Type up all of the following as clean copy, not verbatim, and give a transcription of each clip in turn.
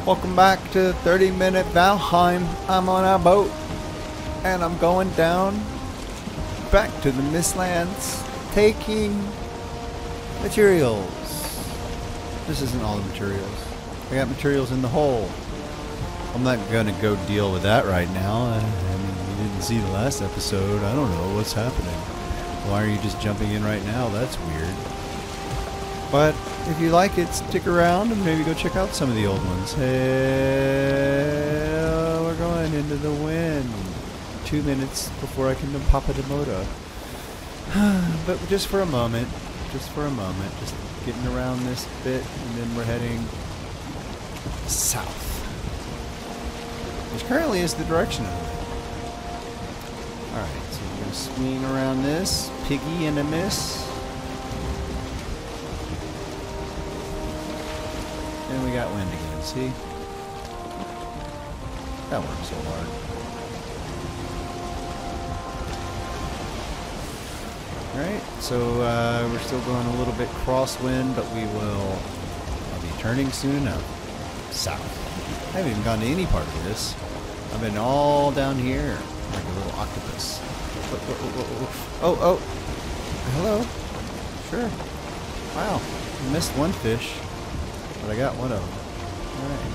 Welcome back to 30 Minute Valheim. I'm on a boat and I'm going down back to the Mistlands taking materials. This isn't all the materials. I got materials in the hole. I'm not gonna go deal with that right now. I mean, you didn't see the last episode. I don't know what's happening. Why are you just jumping in right now? That's weird. But if you like it, stick around and maybe go check out some of the old ones. Hey, we're going into the wind. 2 minutes before I can pop a demoda. But just for a moment. Just getting around this bit, and then we're heading south. Which currently is the direction of the wind. Alright, so we're going to swing around this. Piggy and a miss. And we got wind again, see? That worked so hard. Alright, so we're still going a little bit crosswind, but I'll be turning soon enough. South. I haven't even gone to any part of this. I've been all down here, like a little octopus. Oh, hello. Sure. Wow, I missed one fish. But I got one of them. Alright.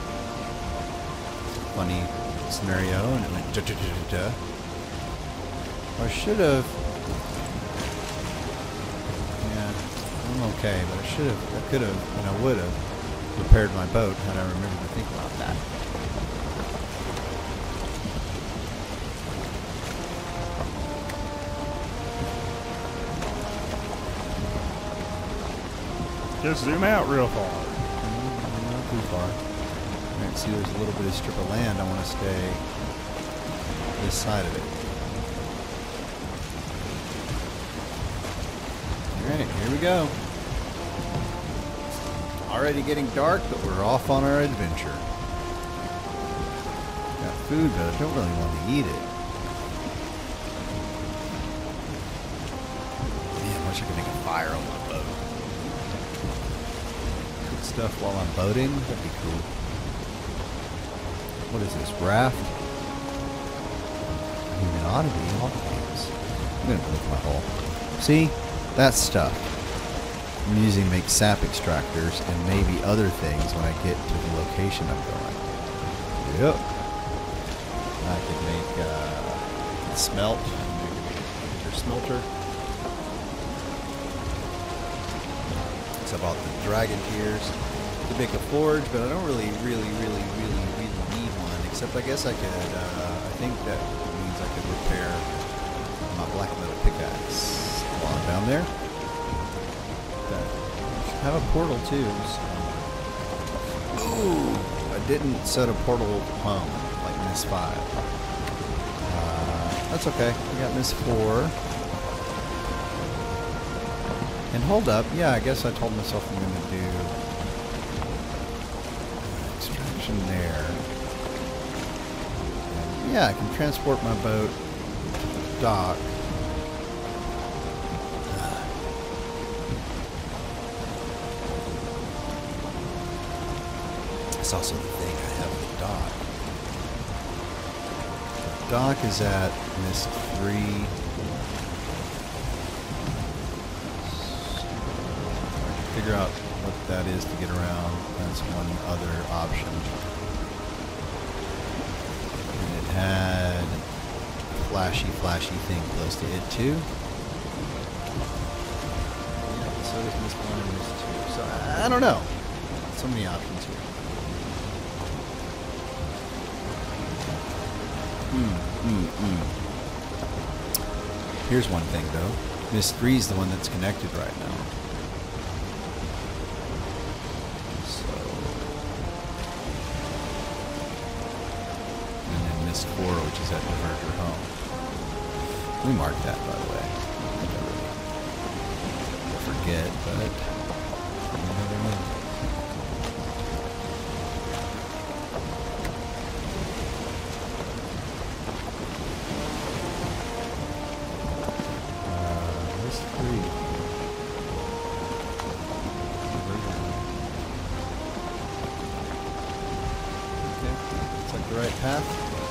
Funny scenario, and it went da-da-da-da-da. I should have... Yeah, I'm okay, but I could have, and I would have repaired my boat had I remembered to think about that. Just zoom out real far. Not too far. Alright, see there's a little bit of strip of land. I want to stay this side of it. Alright, here we go. Already getting dark, but we're off on our adventure. Got food, but I don't really want to eat it. Man, I wish I could make a fire on my boat. Stuff while I'm boating, that'd be cool. What is this, raft? I mean, it ought to be all games. I'm gonna look my hole. See? That stuff I'm using to make sap extractors and maybe other things when I get to the location I'm going. Yep. I could make smelt, or smelter. I bought the dragon tears to make a forge, but I don't really need one, except I guess I could, I think that means I could repair my black metal pickaxe while I'm down there. That have a portal too, so. Ooh, I didn't set a portal home, like Miss 5. That's okay, we got Miss 4. And hold up, yeah, I guess I told myself I'm going to do extraction there. And yeah, I can transport my boat to the dock. That's also the thing, I have the dock. The dock is at Mist 3. Figure out what that is to get around. That's one other option. And it had a flashy thing close to it too. Yeah, so there's this one and this two. So I don't know. So many options here. Here's one thing though. Miss 3 is the one that's connected right now. Miss 4, which is at Diverger Home. We marked that, by the way. I forget, but you never know. Miss 3. the right path.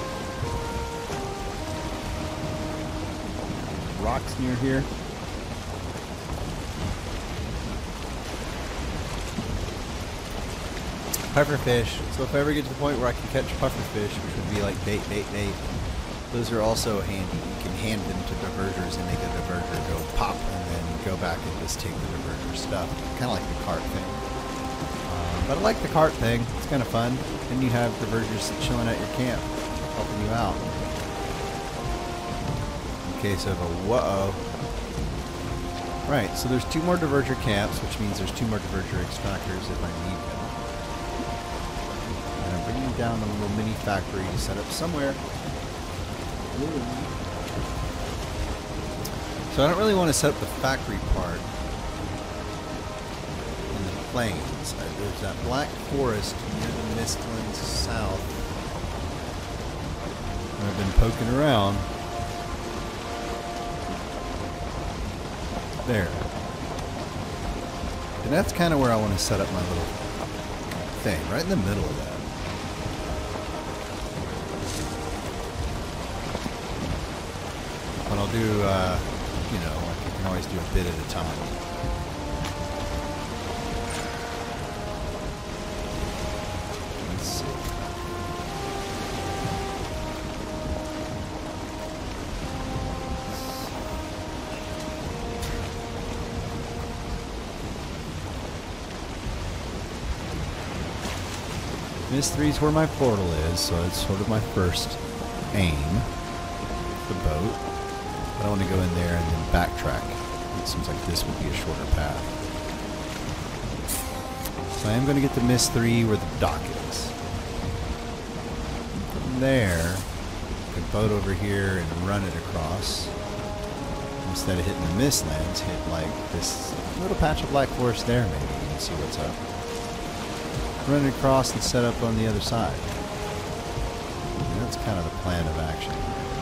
Rocks near here. Pufferfish. So if I ever get to the point where I can catch pufferfish, which would be like bait, those are also handy. You can hand them to divergers and make a diverger go pop and then go back and just take the diverger stuff. Kind of like the cart thing. But I like the cart thing. It's kind of fun. Then you have divergers chilling at your camp, helping you out. In case of a whoa. Right, so there's 2 more diverger camps, which means there's 2 more diverger extractors if I need them. And I'm bringing down a little mini factory to set up somewhere. So I don't really want to set up the factory part in the plains. There's that black forest near the Mistlands south. And I've been poking around. There. And that's kind of where I want to set up my little thing, right in the middle of that. But I'll do, you know, I can always do a bit at a time. Let's see. This 3 is where my portal is, so it's sort of my first aim. The boat. I don't want to go in there and then backtrack. It seems like this would be a shorter path. So I am going to get to Mist 3 where the dock is. From there, I can boat over here and run it across. Instead of hitting the Mistlands, hit like this little patch of black forest there maybe and see what's up. Run it across and set up on the other side. And that's kind of the plan of action.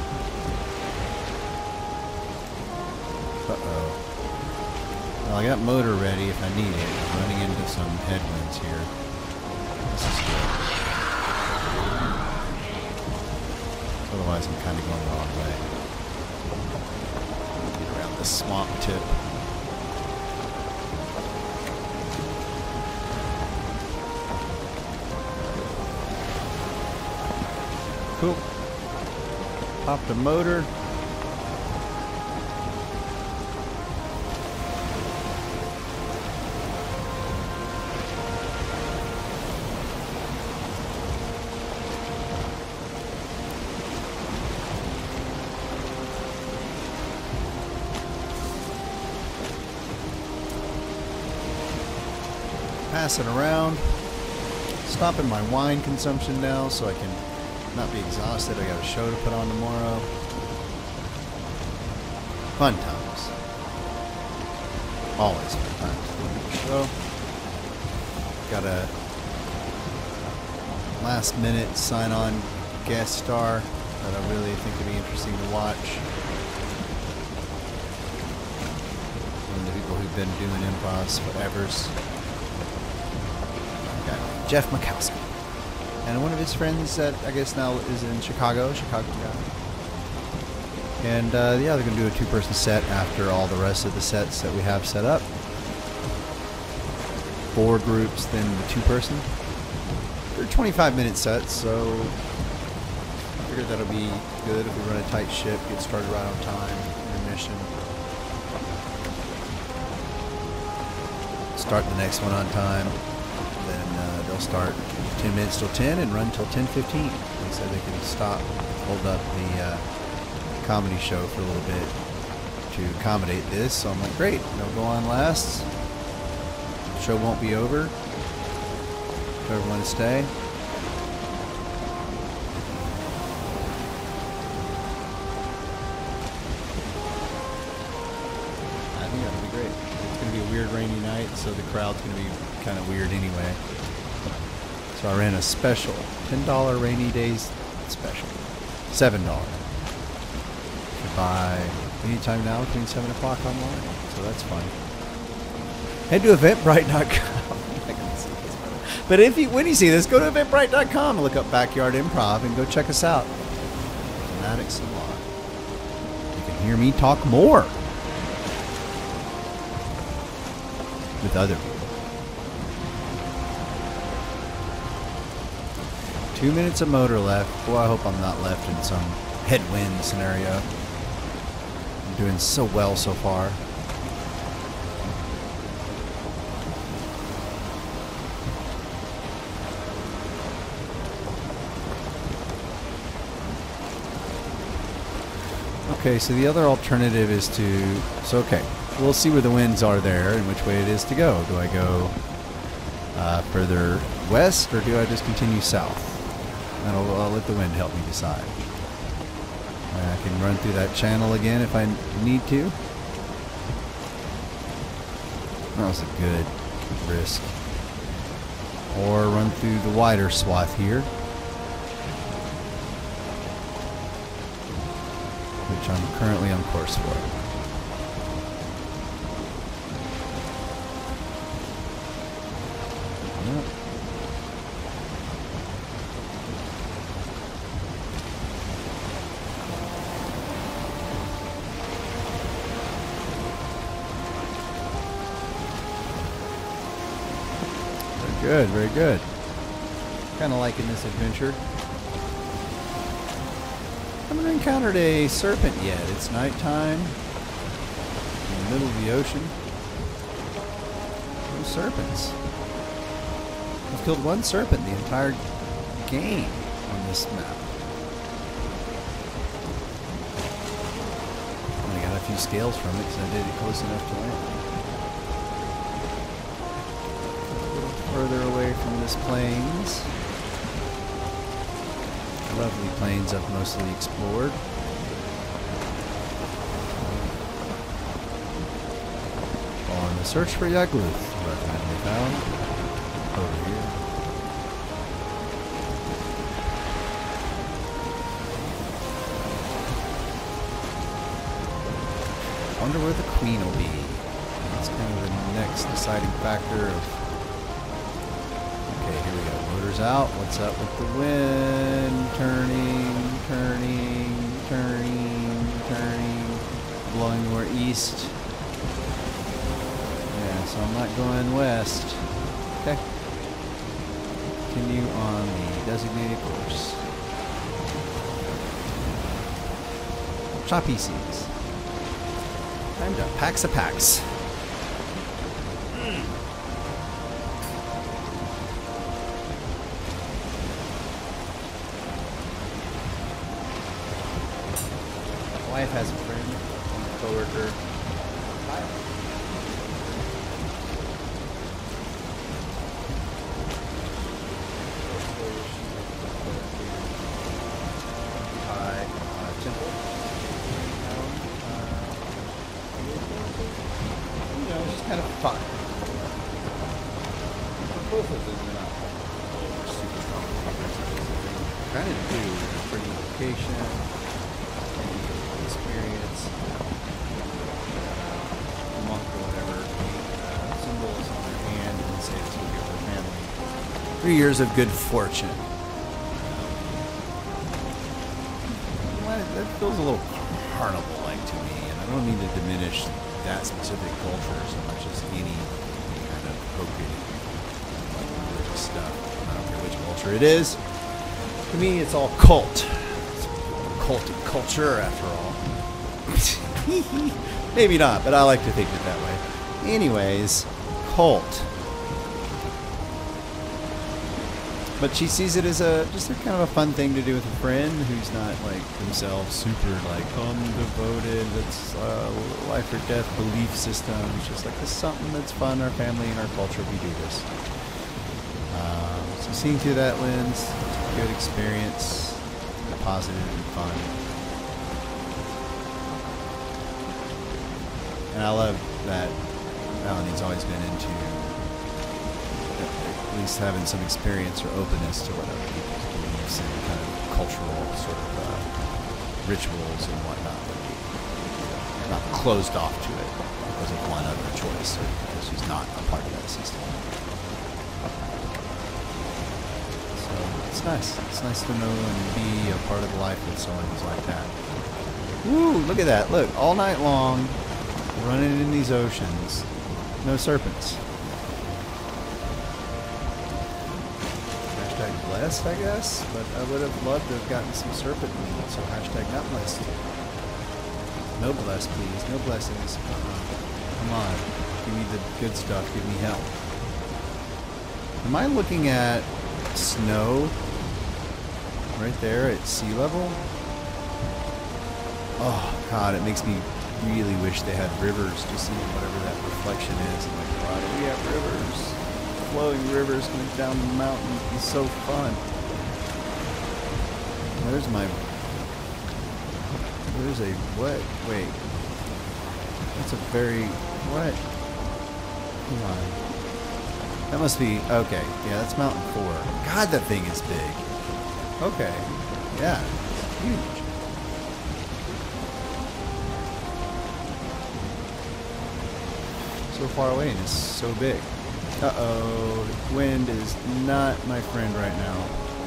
Uh-oh. Well, I got motor ready if I need it. I'm running into some headwinds here. This is good. Otherwise, I'm kind of going the wrong way. Get around this swamp tip. Cool. Popped the motor. Passing around. Stopping my wine consumption now so I can not be exhausted. I got a show to put on tomorrow. Fun times. Always fun times. Show. Got a last minute sign on guest star that I really think would be interesting to watch. One of the people who've been doing improvs forevers. Got Jeff Makowski. And one of his friends that I guess now is in Chicago guy. And yeah, they're going to do a 2-person set after all the rest of the sets that we have set up. 4 groups, then the 2-person. They're 25-minute sets, so I figured that'll be good if we run a tight ship, get started right on time, intermission. Start the next one on time. Then they'll start 10 minutes till 10 and run till 10:15. They said they can stop, hold up the comedy show for a little bit to accommodate this. So I'm like, great, they'll go on last. The show won't be over. If everyone want to stay. I think that'll be great. It's going to be a weird rainy night, so the crowd's going to be kind of weird anyway. So I ran a special, $10 rainy days special, $7. You can buy anytime now between 7 o'clock online, so that's fun. Head to eventbrite.com. But when you see this, go to eventbrite.com, look up Backyard Improv, and go check us out. Fanatic Salon. You can hear me talk more with other people. 2 minutes of motor left. Boy, I hope I'm not left in some headwind scenario. I'm doing so well so far. Okay, so the other alternative is to... So, okay, we'll see where the winds are there and which way it is to go. Do I go further west, or do I just continue south? And I'll let the wind help me decide. I can run through that channel again if I need to. That was a good risk. Or run through the wider swath here, which I'm currently on course for. Yep. Very good, very good. Kind of liking this adventure. I haven't encountered a serpent yet. It's nighttime, in the middle of the ocean. No serpents. I've killed one serpent the entire game on this map. I got a few scales from it because I did it close enough to land. A little further away from this plains. Lovely plains I've mostly explored. On the search for Yagluth, who I finally found over here. Wonder where the queen will be. That's kind of the next deciding factor of... Okay, here we go. Motor's out. What's up with the wind? Turning, turning, turning, turning. Blowing more east. Yeah, so I'm not going west. Okay. Continue on the designated course. Choppy seas. Time to pax-a-pax. Wife has a friend, a coworker. Temple. You know, it's just kind of fun. Both of them are not super strong. Kind of do for unification. Experience, monk or whatever, symbols on their hand and say it's going to be for family. 3 years of good fortune. That feels a little carnival-like to me, and I don't mean to diminish that specific culture so much as any kind of appropriate religious stuff. I don't care which culture it is. To me, it's all cult. Cultic culture, after all. Maybe not, but I like to think of it that way. Anyways, cult. But she sees it as just a kind of a fun thing to do with a friend who's not like themselves super like devoted. That's life or death belief system. It's just like this is something that's fun. Our family and our culture, we do this. So seeing through that lens, it's a good experience, positive and fun. And I love that Melanie's always been into at least having some experience or openness to what other people's beliefs and kind of cultural sort of rituals and whatnot would be. Not closed off to it because of one other choice or because she's not a part of that system. nice. It's nice to know and be a part of the life with someone who's like that. Woo! Look at that. Look, all night long, running in these oceans. No serpents. Hashtag blessed, I guess, but I would have loved to have gotten some serpent meat, so hashtag not blessed. No blessed, please. No blessings. Come on. Give me the good stuff. Give me help. Am I looking at snow right there at sea level? Oh, God, it makes me really wish they had rivers to see whatever that reflection is. I'm like, why do we have rivers? Flowing rivers going down the mountain. It'd be so fun. There's a what? Wait. That's a very what? Come on. That must be okay. Yeah, that's Mountain 4. God, that thing is big. Okay. Yeah. It's huge. So far away and it's so big. Uh-oh. The wind is not my friend right now.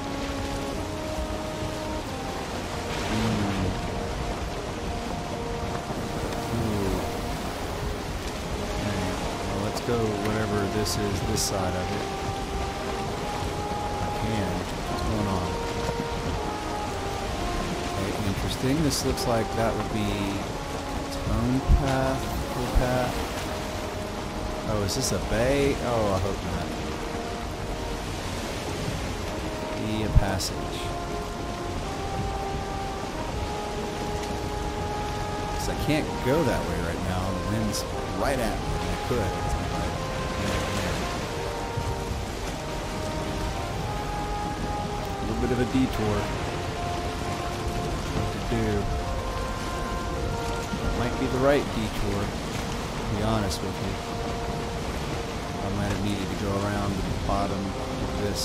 Go whatever this is, this side of it. And what's going on? Okay, interesting. This looks like that would be its own path, full path. Oh, is this a bay? Oh, I hope not. Be a passage. Because I can't go that way right now. The wind's right at me. I could. Bit of a detour. What to do? It might be the right detour, to be honest with you. I might have needed to go around the bottom of this,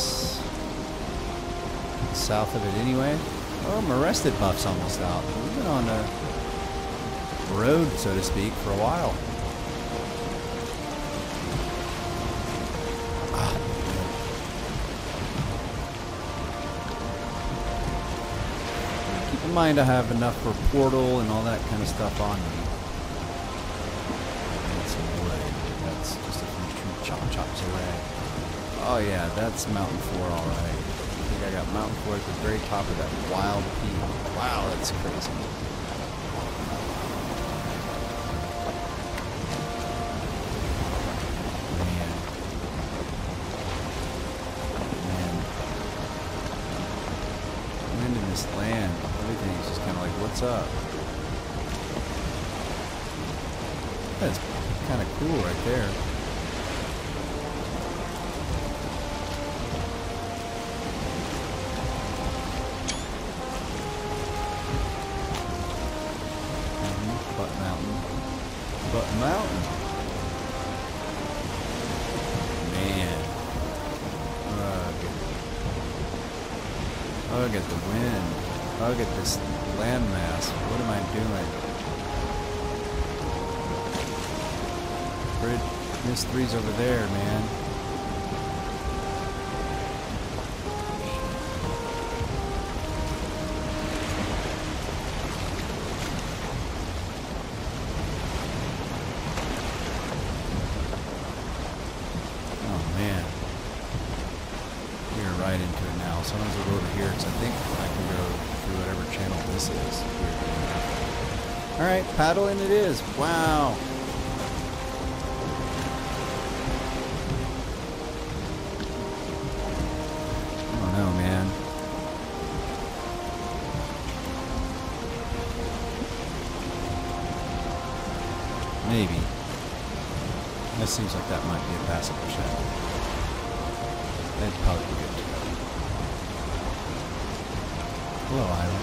south of it anyway. Oh, my rested buff's almost out. We've been on a road, so to speak, for a while. Mind I have enough for portal and all that kind of stuff on me. Need some wood. That's just a few tree chops away. Oh yeah, that's Mountain 4 alright. I think I got Mountain 4 at the very top of that wild peak. Wow, that's crazy. Man. Wind in this land. Everything's just kind of like, what's up? That's kind of cool right there. Butt Mountain. Butt Mountain. Man. Ugh at the wind. Ugh at this landmass. What am I doing? Miss 3's over there, man. Oh, man. We are right into it now. Sometimes we'll go over here because I think I can go through whatever channel this is. Alright, paddling it is. Wow. I don't know, man. Maybe. That seems like that might be a passable channel. That'd probably be good to go. Hello, island.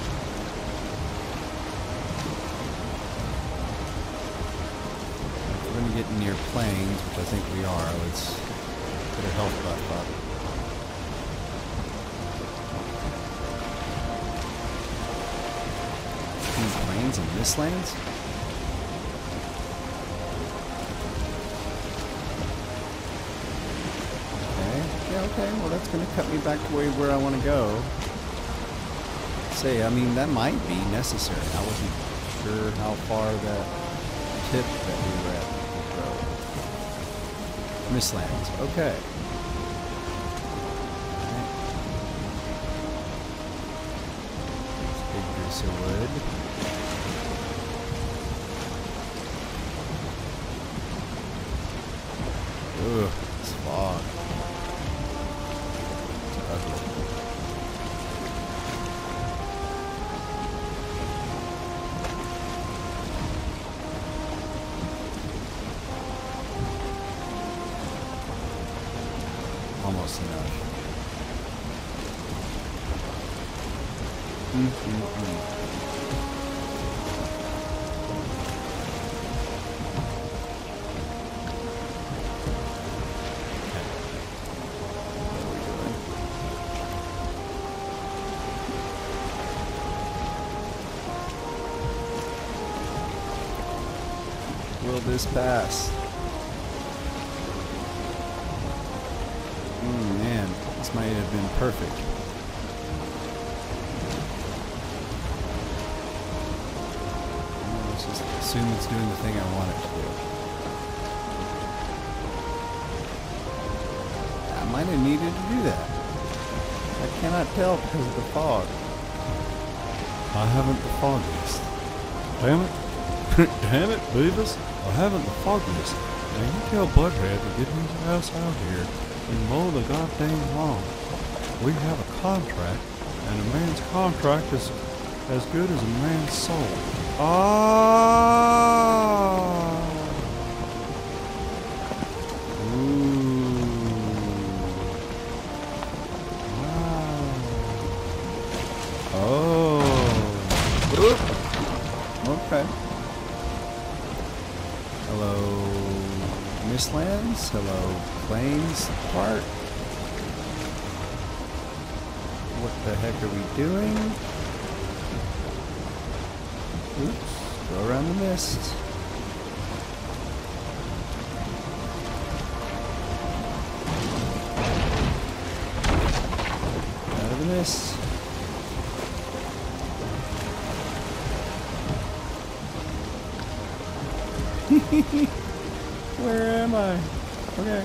If we're going to get near plains, which I think we are, let's get our health buff up. Plains and mistlands? Okay, well that's going to cut me back to where I want to go. Say, I mean, that might be necessary. I wasn't sure how far that tip that we were at would go. Mistlands, okay. Big piece of wood. Ugh, it's fog. It's ugly. Almost enough. Will this pass? Man, this might have been perfect. Let's just assume it's doing the thing I want it to do. I might have needed to do that. I cannot tell because of the fog. I haven't the foggiest. Damn it. Damn it, Beavis. I haven't the foggiest. Now you tell Butthead to get his ass out here and mow the goddamn lawn. We have a contract, and a man's contract is as good as a man's soul. Ah! Ooh. Wow. Oh. Oop. Okay. Hello, Mistlands. Hello, Plains part. What the heck are we doing? Oops, go around the mist. Out of the mist. Where am I? Okay.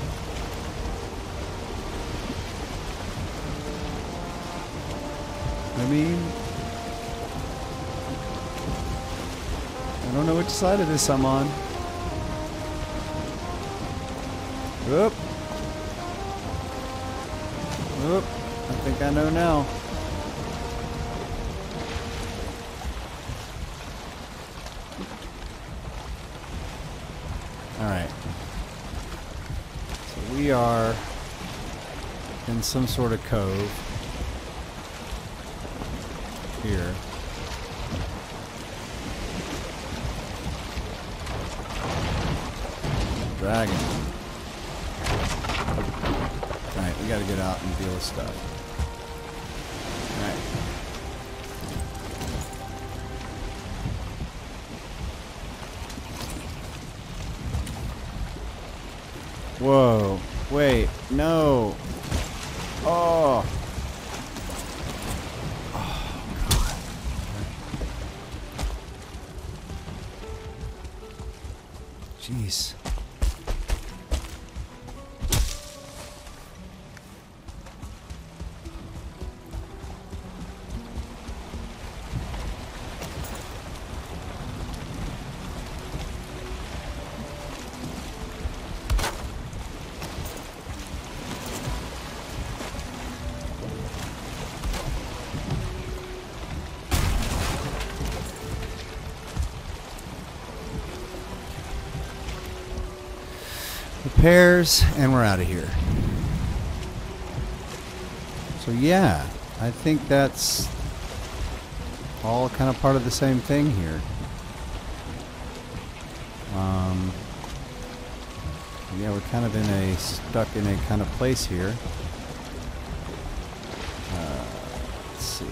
I mean, I don't know which side of this I'm on. Oop. Oop. I think I know now. Alright. So we are in some sort of cove here. Dragon. Alright, we gotta get out and deal with stuff. Alright. Whoa. Wait. No. Oh. Oh, God. Jeez. Repairs, and we're out of here. So yeah, I think that's all kind of part of the same thing here. Yeah, we're kind of stuck in a kind of place here. Let's see.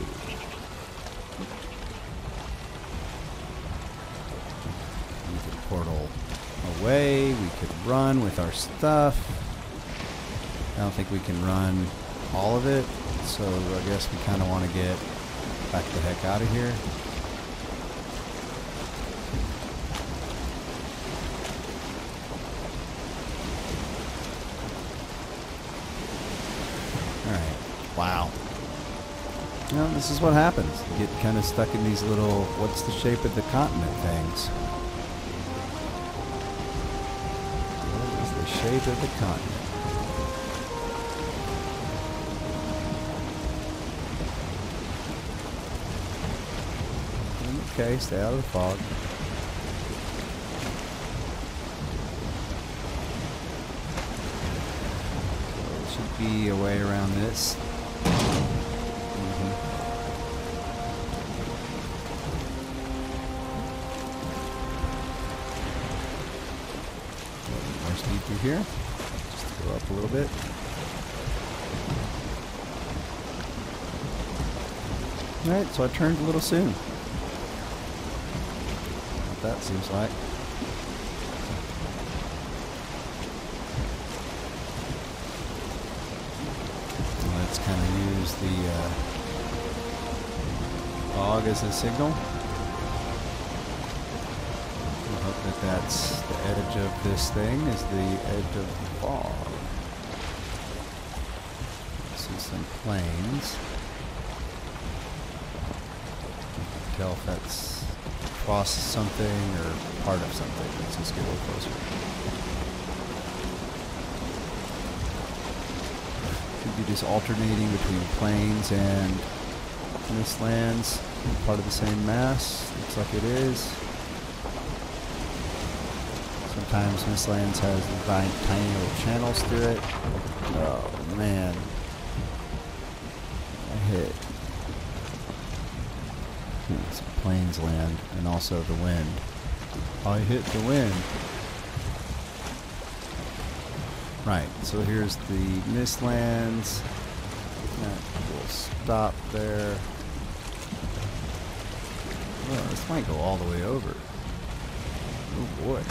We could portal away, we could run with our stuff. don't think we can run all of it, so I guess we kind of want to get back the heck out of here. Alright, wow. Well, this is what happens. You get kind of stuck in these little, what's the shape of the continent things. What is the shape of the continent? Okay, stay out of the fog. So it should be a way around this. More speed through here. Just go up a little bit. Alright, so I turned a little soon. What that seems like. Let's kind of use the fog as a signal. I hope that that's the edge of this thing is the edge of the fog. See some planes. Tell if that's across something or part of something. Let's just get a little closer. Could be just alternating between planes and mistlands, part of the same mass. Looks like it is. Sometimes mistlands has tiny little channels through it. Oh man, I hit. Some plains land, and also the wind. I hit the wind. Right, so here's the mistlands. We'll stop there. Oh, this might go all the way over. Oh boy.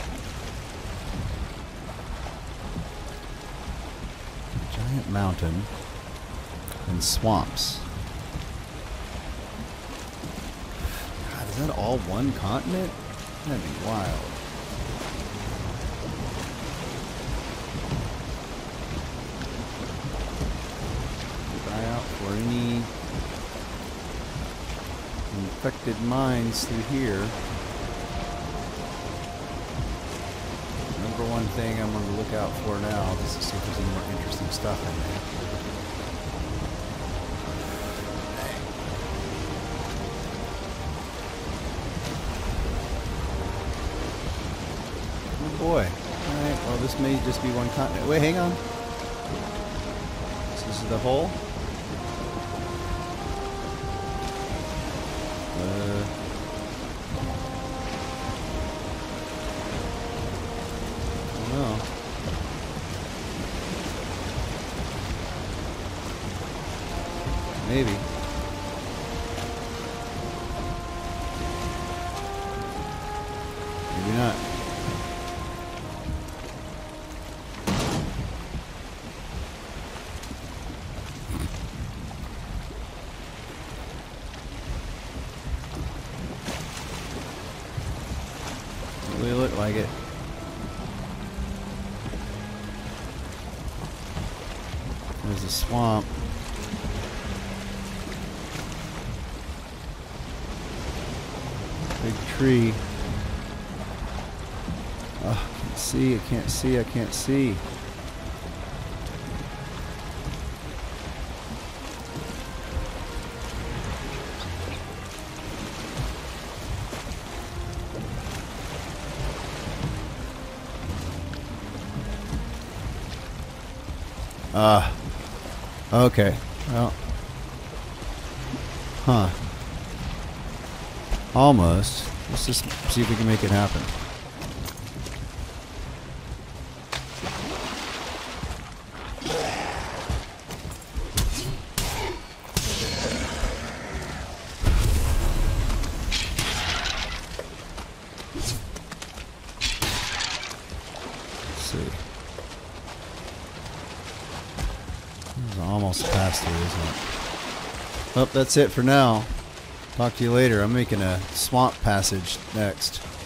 Giant mountain and swamps. Is that all one continent? That'd be wild. Keep an eye out for any infected mines through here. Number one thing I'm going to look out for now is to see if there's any more interesting stuff in there. Boy. Alright, well this may just be one continent. Wait, hang on. This is the hole. I don't know. Maybe. Maybe not. Really look like it. There's a swamp. Big tree. Oh, I can't see, I can't see, I can't see. Okay. Well. Huh. Almost. Let's just see if we can make it happen. Let's see. pass through, isn't it? Oh, that's it for now. Talk to you later. I'm making a swamp passage next.